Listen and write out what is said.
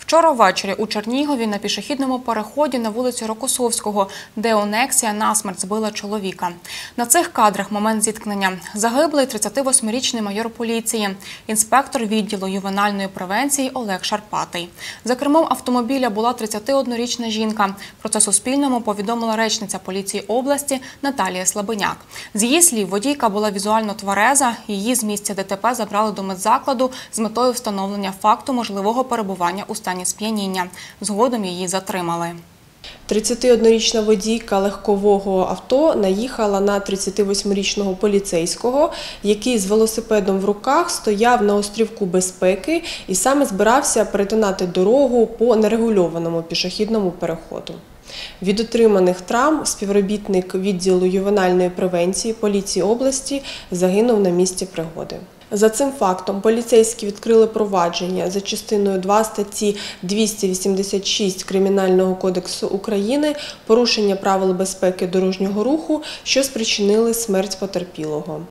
Вчора ввечері у Чернігові на пішохідному переході на вулиці Рокосовського, де Нексія насмерть збила чоловіка. На цих кадрах момент зіткнення. Загиблий 38-річний майор поліції, інспектор відділу ювенальної превенції Олег Шарпатий. За кермом автомобіля була 31-річна жінка. Про це Суспільному повідомила речниця поліції області Наталія Слабеняк. З її слів, водійка була візуально твереза, її з місця ДТП забрали до медзакладу з метою встановлення факту можливого перебування у стані сп'яніння. Згодом її затримали. 31-річна водійка легкового авто наїхала на 38-річного поліцейського, який з велосипедом в руках стояв на острівку безпеки і саме збирався перетинати дорогу по нерегульованому пішохідному переходу. Від отриманих травм співробітник відділу ювенальної превенції поліції області загинув на місці пригоди. За цим фактом поліцейські відкрили провадження за частиною 2 статті 286 Кримінального кодексу України «Порушення правил безпеки дорожнього руху, що спричинили смерть потерпілого».